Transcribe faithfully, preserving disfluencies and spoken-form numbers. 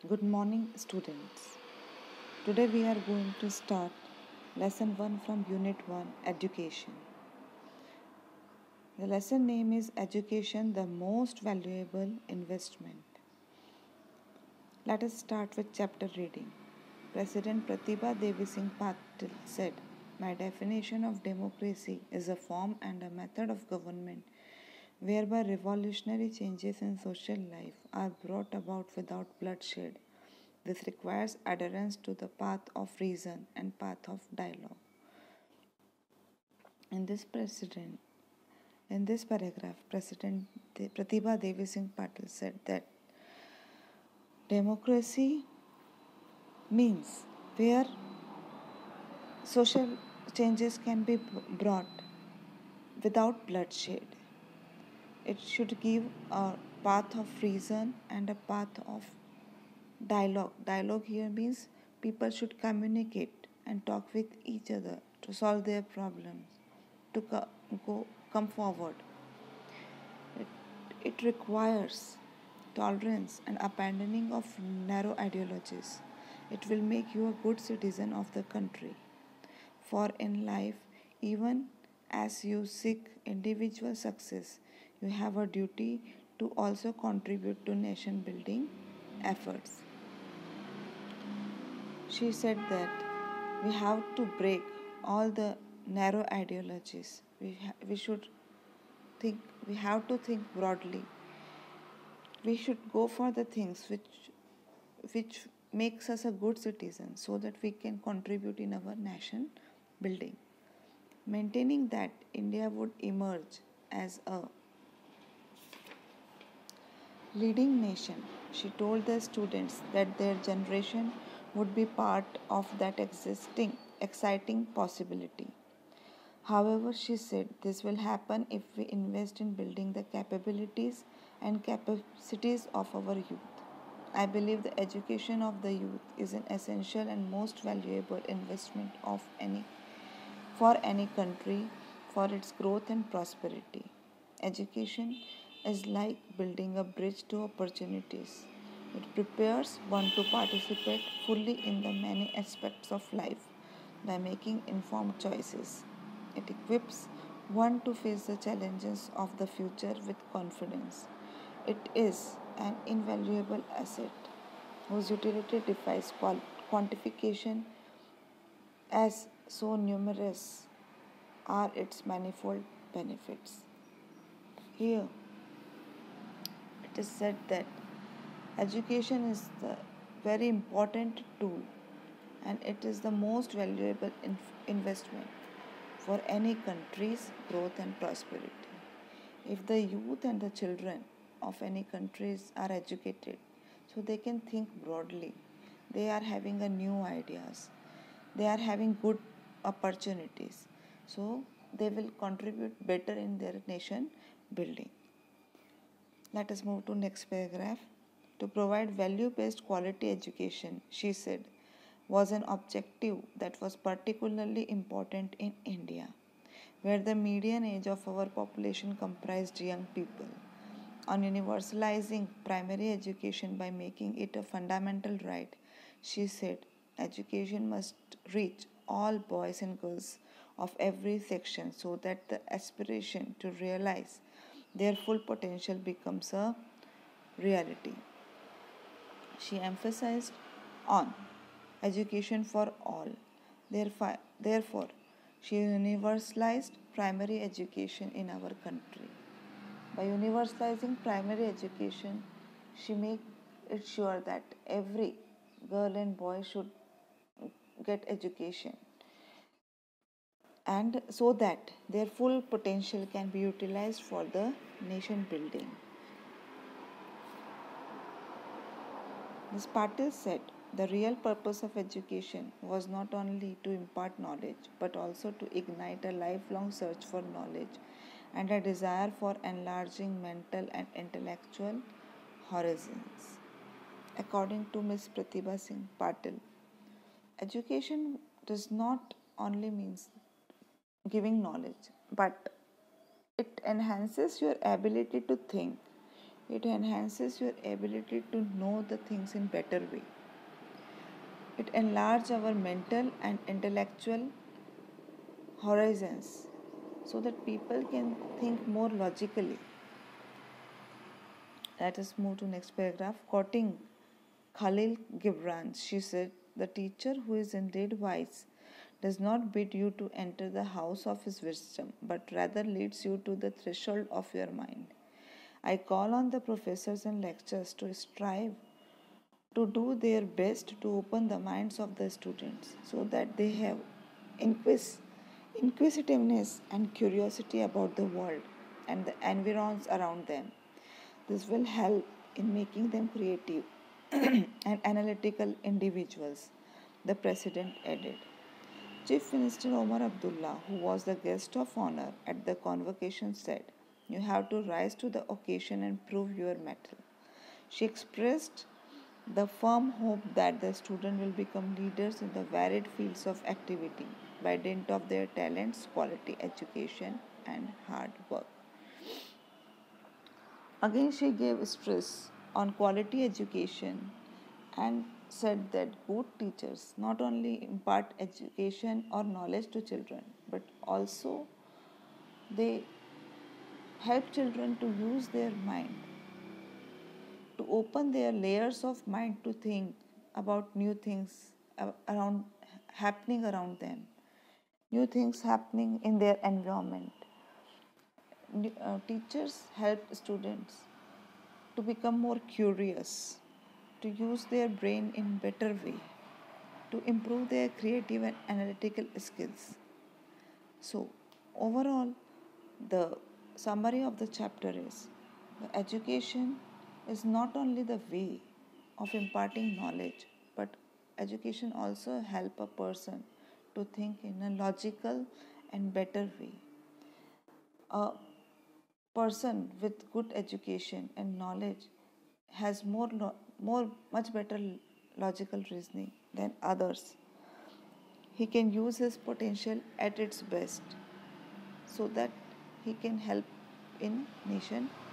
Good morning, students. Today we are going to start lesson one from unit one, Education. The lesson name is Education, the Most Valuable Investment. Let us start with chapter reading. President Pratibha Devi Singh Patil said, "My definition of democracy is a form and a method of government whereby revolutionary changes in social life are brought about without bloodshed. This requires adherence to the path of reason and path of dialogue." In this precedent, in this paragraph, President Pratibha Devi Singh Patil said that democracy means where social changes can be brought without bloodshed. It should give a path of reason and a path of dialogue. Dialogue here means people should communicate and talk with each other to solve their problems, to co- go come forward. It, it requires tolerance and abandoning of narrow ideologies. It will make you a good citizen of the country. For in life, even as you seek individual success, you have a duty to also contribute to nation building efforts. She said that we have to break all the narrow ideologies. We, ha- we should think, we have to think broadly. We should go for the things which, which makes us a good citizen so that we can contribute in our nation building. Maintaining that, India would emerge as a leading nation. She told the students that their generation would be part of that existing exciting possibility. However, she said this will happen if we invest in building the capabilities and capacities of our youth. I believe the education of the youth is an essential and most valuable investment of any for any country for its growth and prosperity. Education is like building a bridge to opportunities. It prepares one to participate fully in the many aspects of life by making informed choices. It equips one to face the challenges of the future with confidence. It is an invaluable asset whose utility defies quantification, as so numerous are its manifold benefits. Here it is said that education is the very important tool and it is the most valuable investment for any country's growth and prosperity. If the youth and the children of any countries are educated, so they can think broadly, they are having a new ideas, they are having good opportunities, so they will contribute better in their nation building. Let us move to next paragraph. To provide value-based quality education, she said, was an objective that was particularly important in India, where the median age of our population comprised young people. On universalizing primary education by making it a fundamental right, she said, education must reach all boys and girls of every section so that the aspiration to realize their full potential becomes a reality. She emphasized on education for all. Therefore, she universalized primary education in our country. By universalizing primary education, she made it sure that every girl and boy should get education and so that their full potential can be utilized for the nation building. Miz Patil said the real purpose of education was not only to impart knowledge but also to ignite a lifelong search for knowledge and a desire for enlarging mental and intellectual horizons. According to Miss Pratibha Singh Patil, education does not only means giving knowledge, but it enhances your ability to think. It enhances your ability to know the things in better way. It enlarges our mental and intellectual horizons so that people can think more logically. Let us move to next paragraph. Quoting Khalil Gibran, she said, "The teacher who is indeed wise does not bid you to enter the house of his wisdom, but rather leads you to the threshold of your mind. I call on the professors and lecturers to strive to do their best to open the minds of the students so that they have inquis- inquisitiveness and curiosity about the world and the environs around them. This will help in making them creative and analytical individuals," the president added. Chief Minister Omar Abdullah, who was the guest of honor at the convocation, said, "You have to rise to the occasion and prove your mettle." She expressed the firm hope that the students will become leaders in the varied fields of activity by dint of their talents, quality education, and hard work. Again, she gave stress on quality education and said that good teachers not only impart education or knowledge to children but also they help children to use their mind, to open their layers of mind to think about new things around happening around them, new things happening in their environment. Uh, teachers help students to become more curious, to use their brain in better way, to improve their creative and analytical skills. So, overall, the summary of the chapter is the education is not only the way of imparting knowledge, but education also help a person to think in a logical and better way. A person with good education and knowledge has more lo- more much better logical reasoning than others. He can use his potential at its best so that he can help in nation